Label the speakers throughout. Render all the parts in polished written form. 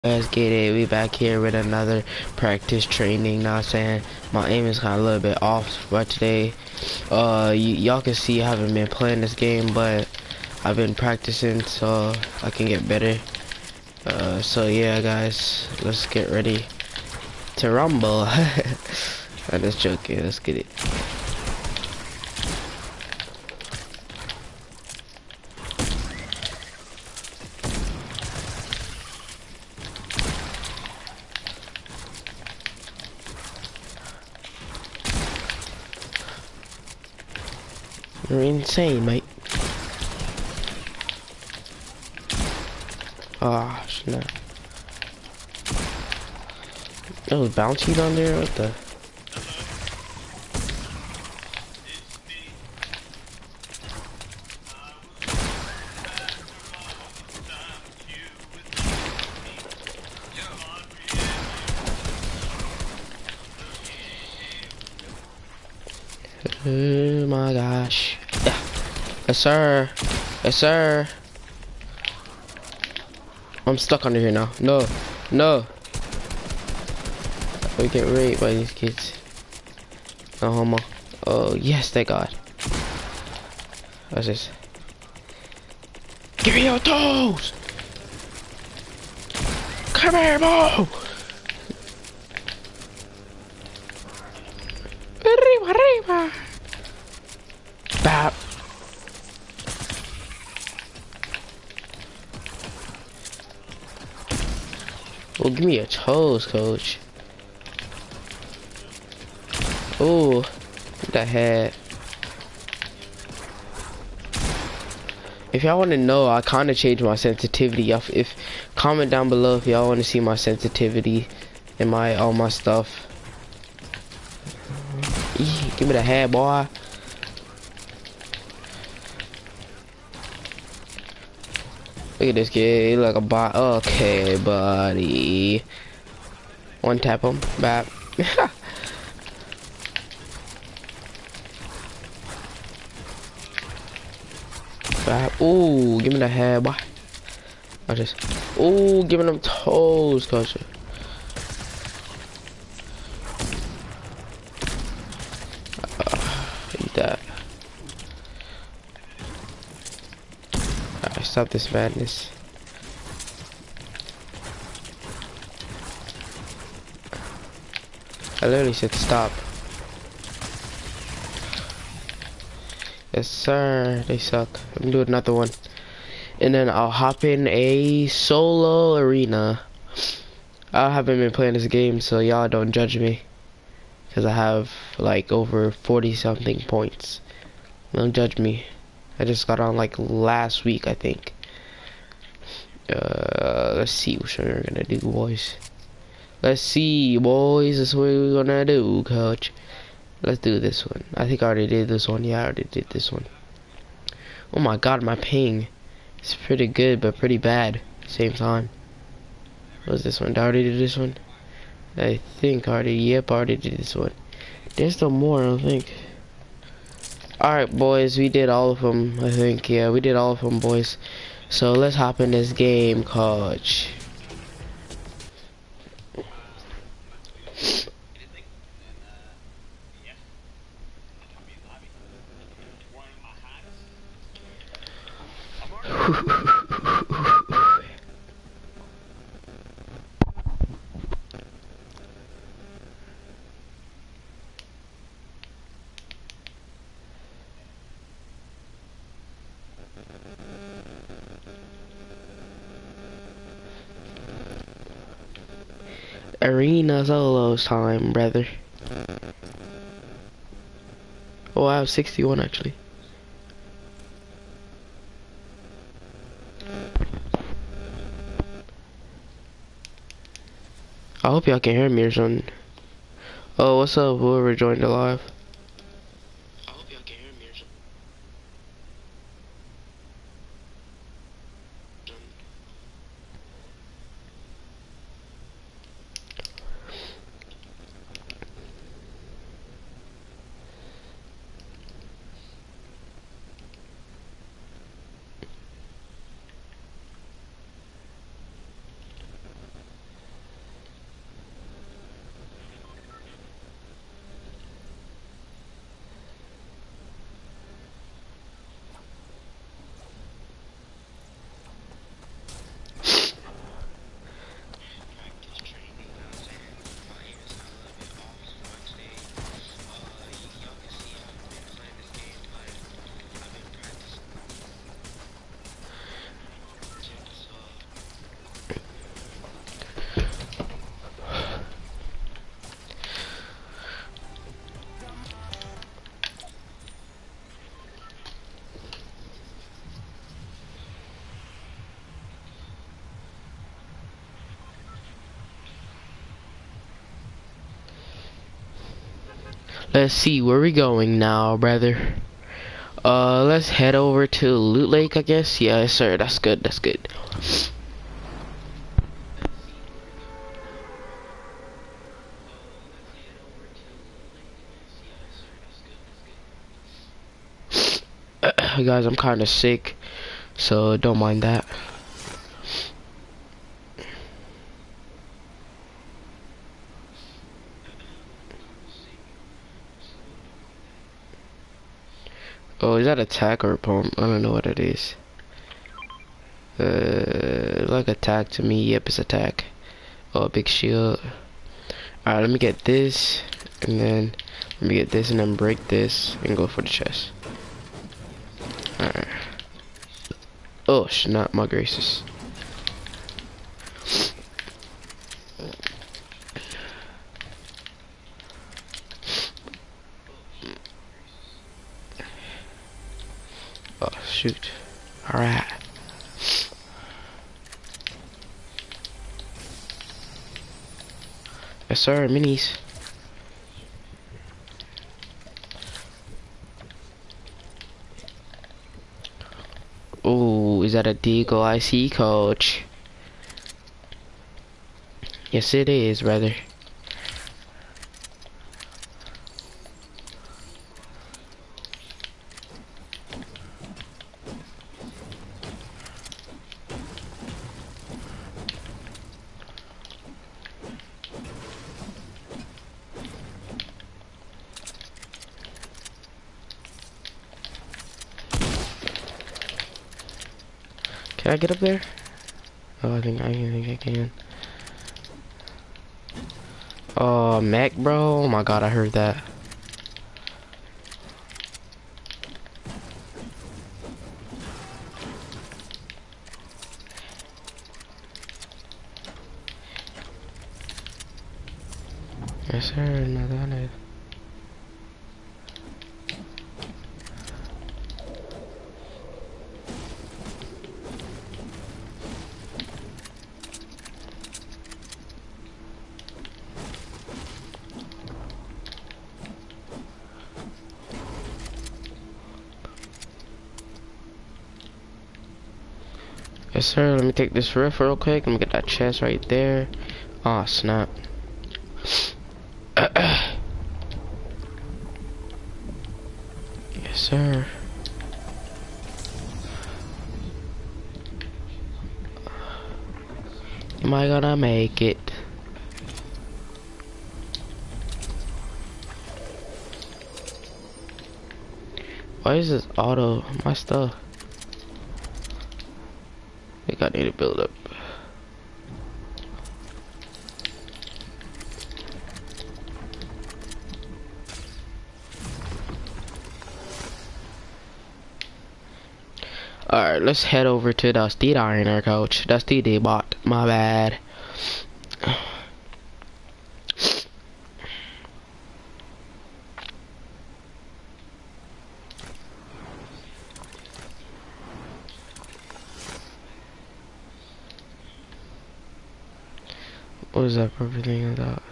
Speaker 1: Let's get it. We back here with another practice training. Now saying my aim is kind of a little bit off for today. Y'all can see I haven't been playing this game, but I've been practicing so I can get better. So yeah, guys, let's get ready to rumble. I'm just joking. Let's get it. You're insane, mate. Ah, snap. Those bounties on there? What the? Oh my gosh. Yeah. Yes, sir. Yes, sir. I'm stuck under here now. No. No. We get raped by these kids. No homo. Oh, yes, thank God. What's this? Give me your toes! Come here, Mo! Arriba, arriba! Bap. Oh, give me your toes, coach. Oh, that head. If y'all want to know, I kind of changed my sensitivity. If comment down below if y'all want to see my sensitivity and my all my stuff. Give me the head, boy. Look at this kid, he like a bot. Okay, buddy. One tap him, bap. Bap. Ooh, give me the head, boy. I just. Ooh, giving them toes, coach. Eat that. Alright, stop this madness. I literally said stop. Yes, sir. They suck. I'm doing another one. And then I'll hop in a solo arena. I haven't been playing this game, so y'all don't judge me. Because I have like over 40 something points. Don't judge me. I just got on like last week, I think. Let's see what we're gonna do, boys. Let's see, boys. That's what we're gonna do, coach. Let's do this one. I think I already did this one. Yeah, I already did this one. Oh my god, my ping. It's pretty good, but pretty bad at the same time. What was this one? Did I already do this one? I think I already, yep, I already did this one. There's still more, I think. Alright, boys, we did all of them, I think. Yeah, we did all of them, boys. So let's hop in this game, coach. Arena solos time, brother. Oh, I have 61 actually. I hope y'all can hear me or something. Oh, what's up, whoever joined the live? I hope y'all can hear me or something. Let's see where we going now, brother. Let's head over to Loot Lake, I guess. Yes, sir. That's good. That's good. Guys, I'm kind of sick, so don't mind that. Oh, is that attack or a pump? I don't know what it is. Like attack to me. Yep, it's attack. Oh, a big shield. Alright, let me get this, and then let me get this, and then break this, and go for the chest. Alright. Oh, not my graces. Oh, shoot. Alright. Yes, sir, minis. Oh, is that a Deagle I see, coach? Yes, it is, brother. Can I get up there? Oh, I think I can. Oh, mech, bro. Oh my god, I heard that. Yes, sir. No, that is. Yes, sir. Let me take this riff real quick. Let me get that chest right there. Oh, snap. Yes, sir. Am I gonna make it? Why is this auto my stuff? I think I need to build up. Alright, let's head over to the Steed Ironer, coach. That's the D-bot. My bad. What is that purple thing I thought?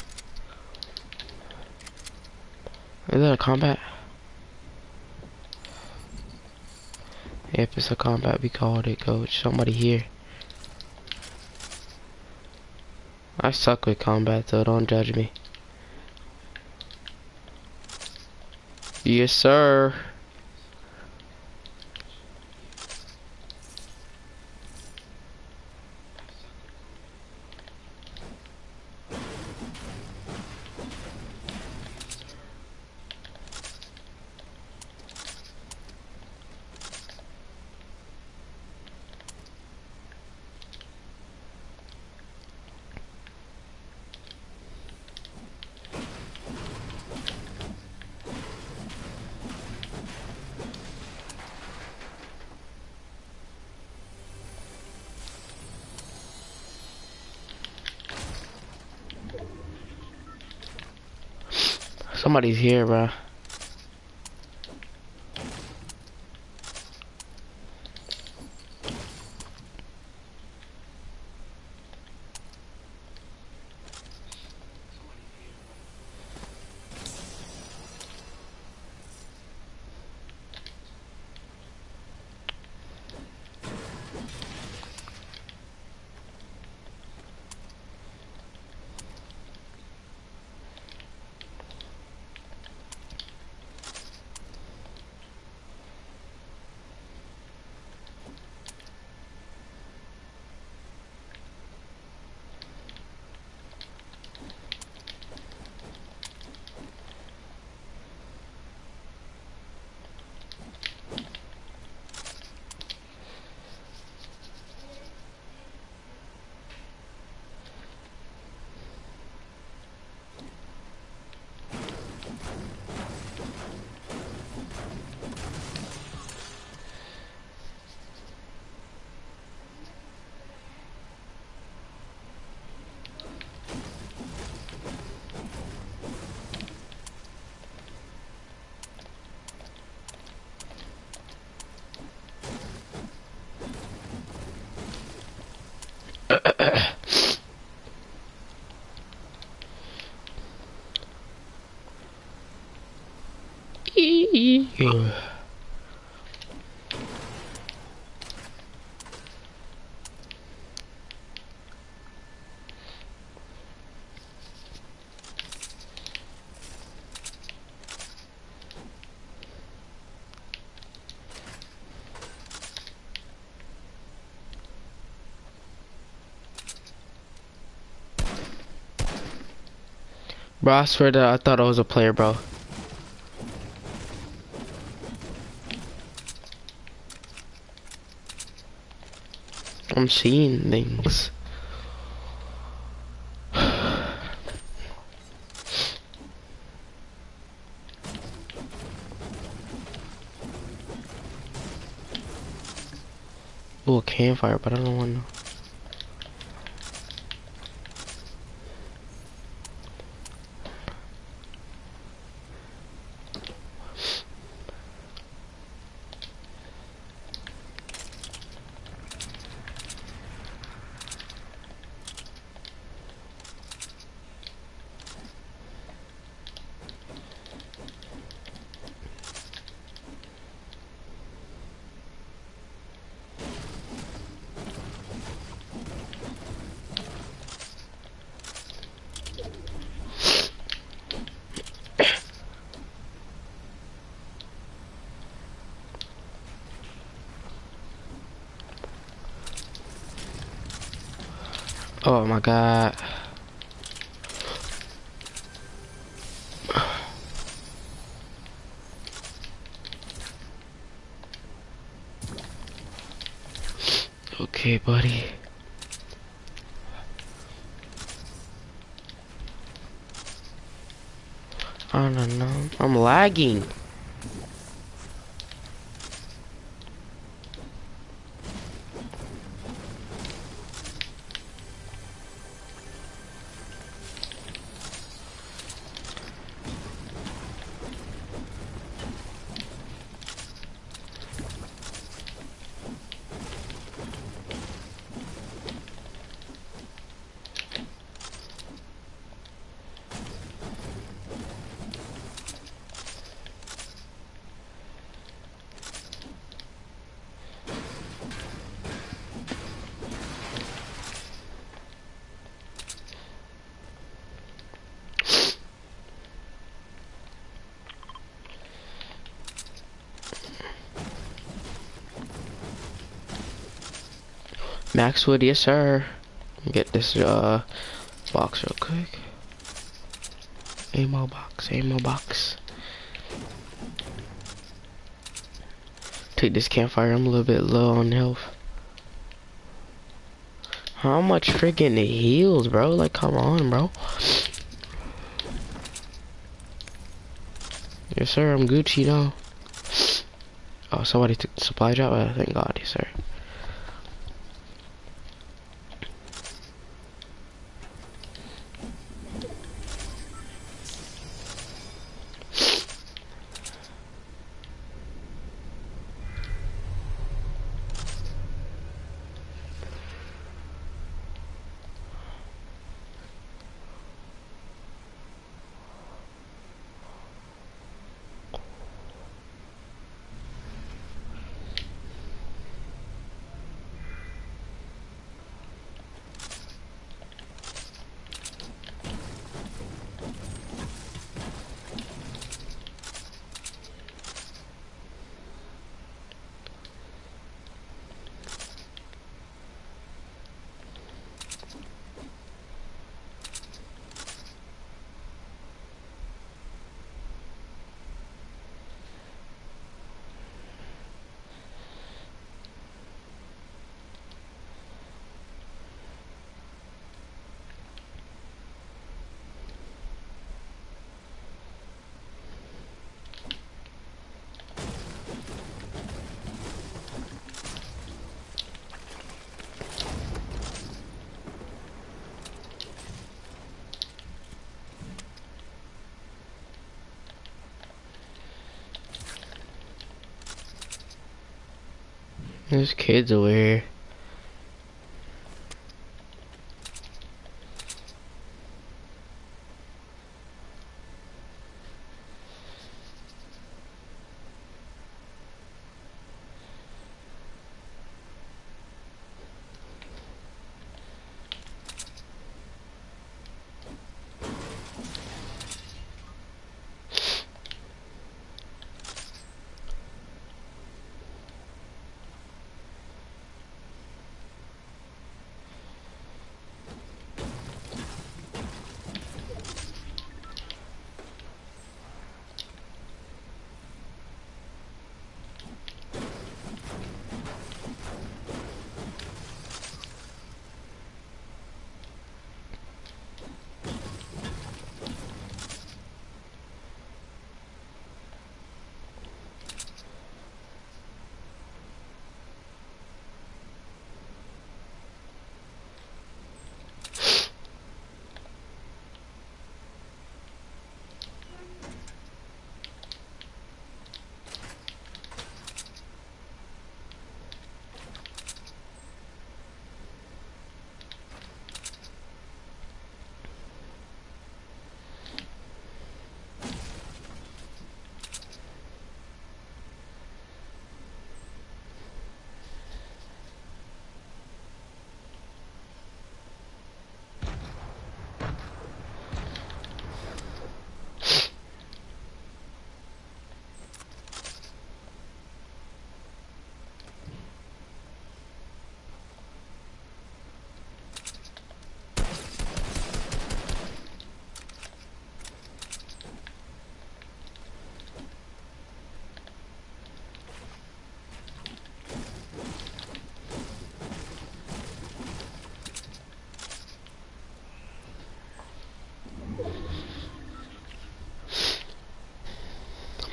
Speaker 1: Is that a combat? Yep, it's a combat. We called it, coach. Somebody here. I suck with combat, so don't judge me. Yes, sir. Somebody's here, bro. Yeah. Bro, I swear that I thought I was a player, bro. I'm seeing things. Ooh, a campfire, but I don't want to. Oh my god. Okay, buddy. I don't know. I'm lagging. Maxwood, yes sir. Get this box real quick. Ammo box, ammo box. Take this campfire, I'm a little bit low on health. How much freaking heals, bro? Like, come on, bro. Yes sir, I'm Gucci now. Oh, somebody took the supply drop? Thank God, yes sir. There's kids over here.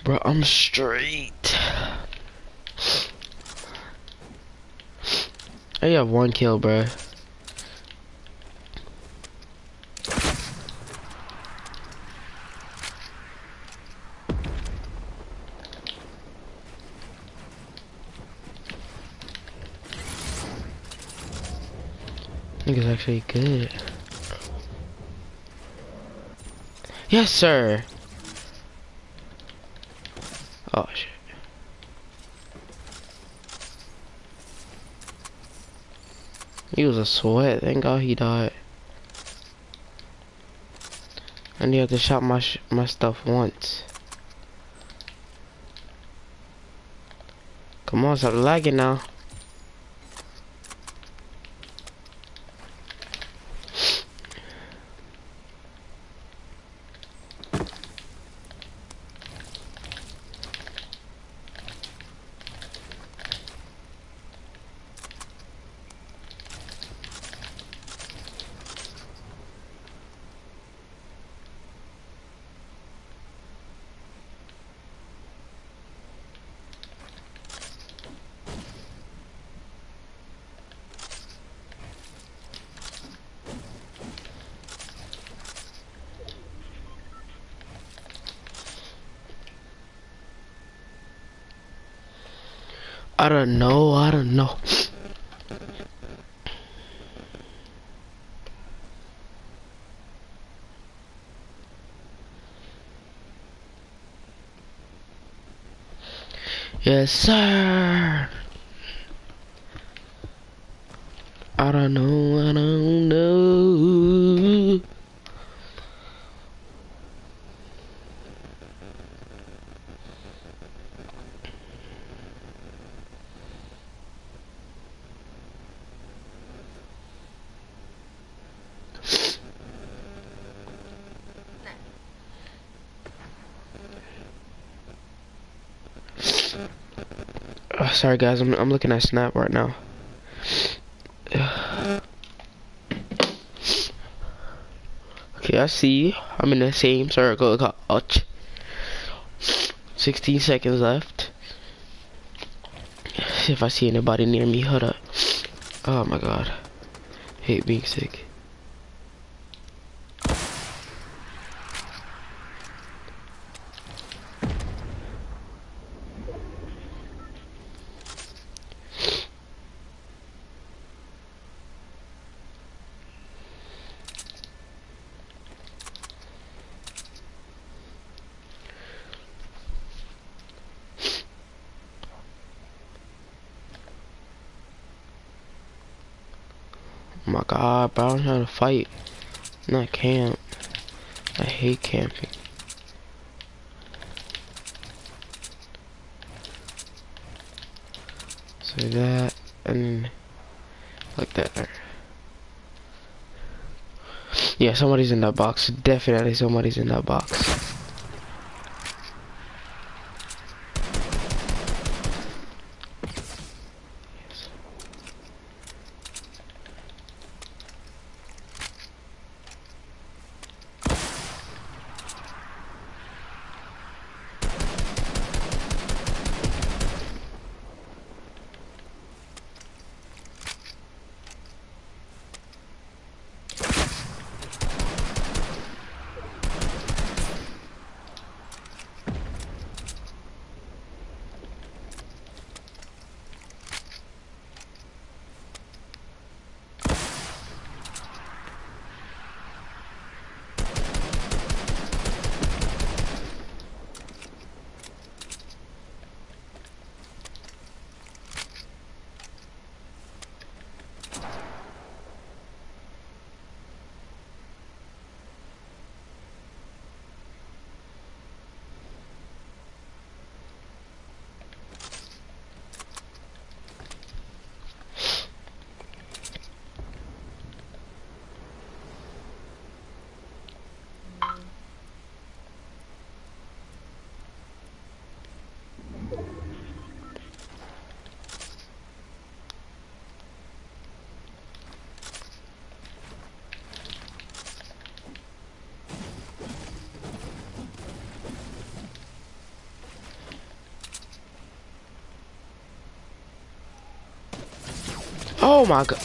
Speaker 1: Bro, I'm straight. I have 1 kill, bro. I think it's actually good. Yes, sir. Oh, shit. He was a sweat. Thank God he died. And you have to shot my stuff once. Come on, stop lagging now. I don't know. I don't know. Yes, sir. I don't know. I don't know. Sorry, guys. I'm looking at Snap right now. Okay, I see. I'm in the same circle. Ouch. 16 seconds left. See if I see anybody near me. Hold up. Oh my god. Hate being sick. Oh my god, bro. I'm trying to fight. Not camp. I hate camping. So that, and like that. Yeah, somebody's in that box. Definitely somebody's in that box. Oh my god.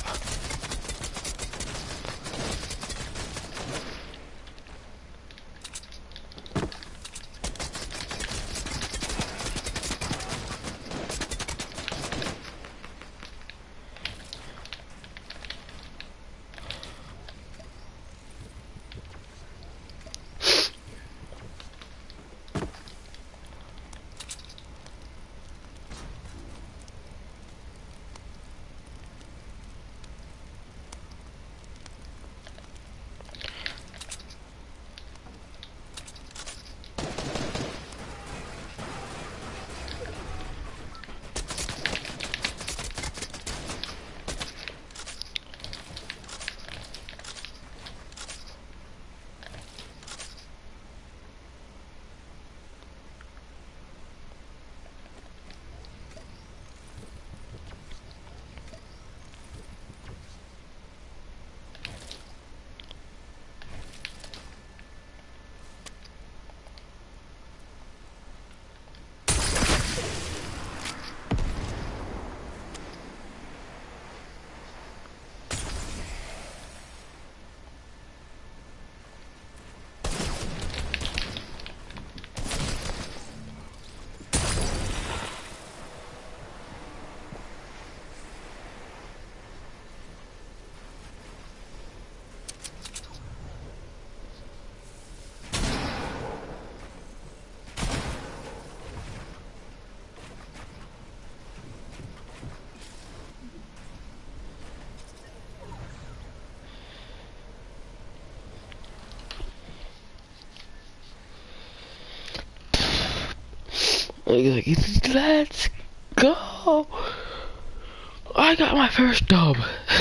Speaker 1: Let's go. I got my first dub.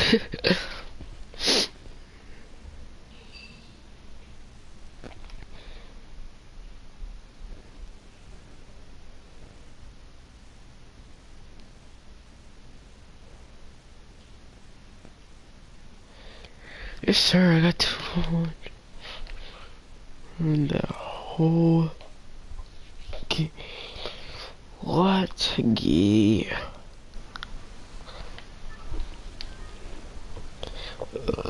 Speaker 1: Yes, sir. I got 200 in the whole game. Let's get.